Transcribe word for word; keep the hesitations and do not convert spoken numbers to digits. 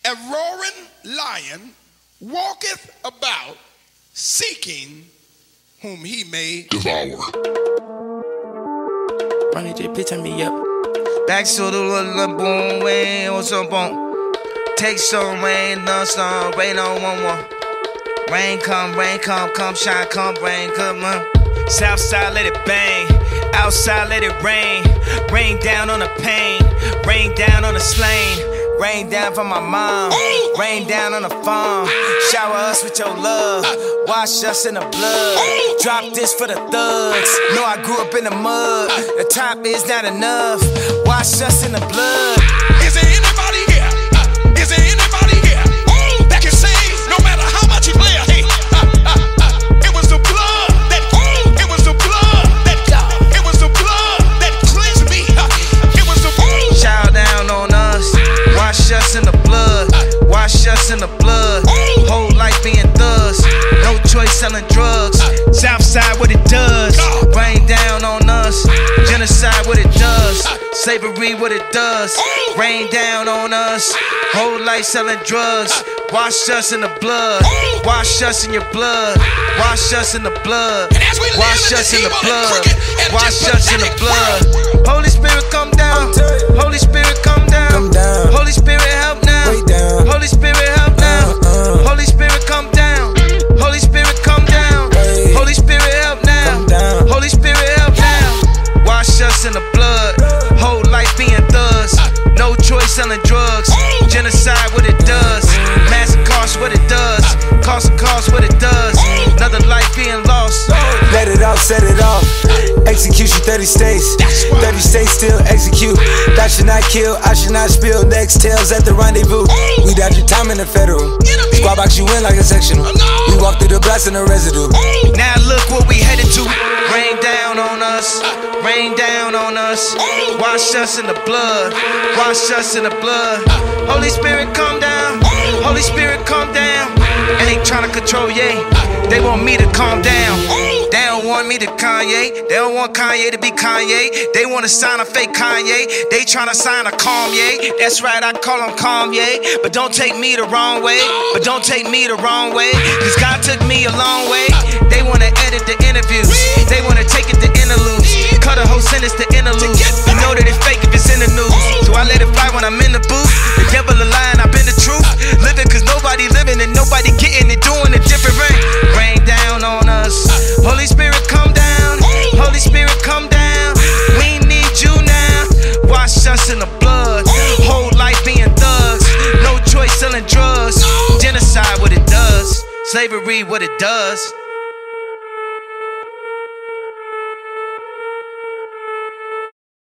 A roaring lion walketh about, seeking whom he may devour. Ronny J, bitch, turn me up. Back to the little boom, way, what's up, boom? Take some rain, nonstop, rain on one one. Rain come, rain come, come shine, come rain, come on. Southside, let it bang. Outside, let it rain. Rain down on the pain. Rain down on the slain. Rain down from my mom. Rain down on the farm. Shower us with your love. Wash us in the blood. Drop this for the thugs. Know I grew up in the mud. The top is not enough. Wash us in the blood. Is there anybody here? Uh, is there anybody here uh, that can say no matter how much you play a hate? Uh, uh, uh, it was the blood that. Uh, it was the blood that. Uh, it was the blood that cleansed me. Uh, it was the. Uh, Shower down on us. Wash us in the blood, wash us in the blood. Whole life being thugs, no choice selling drugs. Southside, what it does. Rain down on us, genocide, what it does. Slavery, what it does. Rain down on us, whole life selling drugs. Wash us in the blood, wash us in your blood. Wash us in the blood, wash us in the blood. Wash us in the blood. Holy Spirit, come down. Holy Spirit, come down. Holy Spirit, help now. Holy Spirit, help now. Holy Spirit, come down. Holy Spirit, come down. Holy Spirit, help now. Holy Spirit, help now. Wash us in the blood. Whole life being thugs. No choice selling drugs. Genocide, what it does. Mass cost, what it does. Cost of cost, what it does. Another life being lost. Let it off, set it off. Execution, thirty states. thirty states still execute. That should not kill, I should not spill. Next tales at the rendezvous. We dodge your time in the federal. Squad box you in like a sectional. We walk through the blast in the residue. Now look what we headed to. Rain down on us. Rain down on us. Wash us in the blood. Wash us in the blood. Holy Spirit, come down. Holy Spirit, come down. And they tryna control, yeah. They want me to calm down. They don't want me to Kanye. They don't want Kanye to be Kanye. They wanna sign a fake Kanye. They tryna sign a Kanye. That's right, I call him Kanye. But don't take me the wrong way. But don't take me the wrong way. Cause God took me a long way. They wanna edit the interviews. They wanna take it to interludes. Cut a whole sentence to interlude. You know that it's fake if it's in the news. So I let it fly when I'm in the booth. The devil a lie and I've been the truth. Living cause nobody living and nobody getting it. Doing a different rain. Rain down on us. Holy Spirit, come down. Holy Spirit, come down. We need you now. Wash us in the blood. Whole life being thugs. No choice selling drugs. Genocide, what it does. Slavery, what it does.